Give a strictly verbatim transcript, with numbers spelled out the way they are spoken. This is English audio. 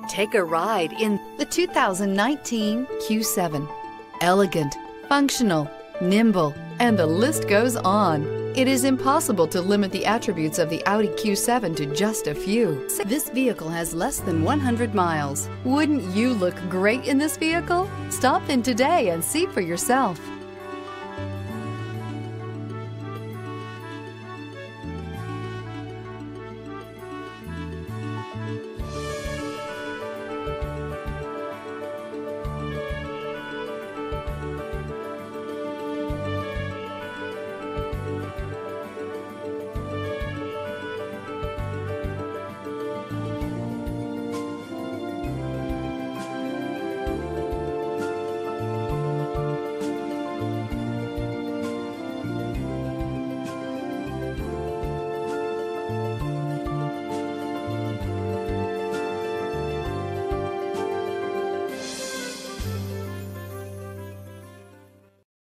Take a ride in the two thousand nineteen Q seven. Elegant, functional, nimble, and the list goes on. It is impossible to limit the attributes of the Audi Q seven to just a few. This vehicle has less than one hundred miles. Wouldn't you look great in this vehicle? Stop in today and see for yourself.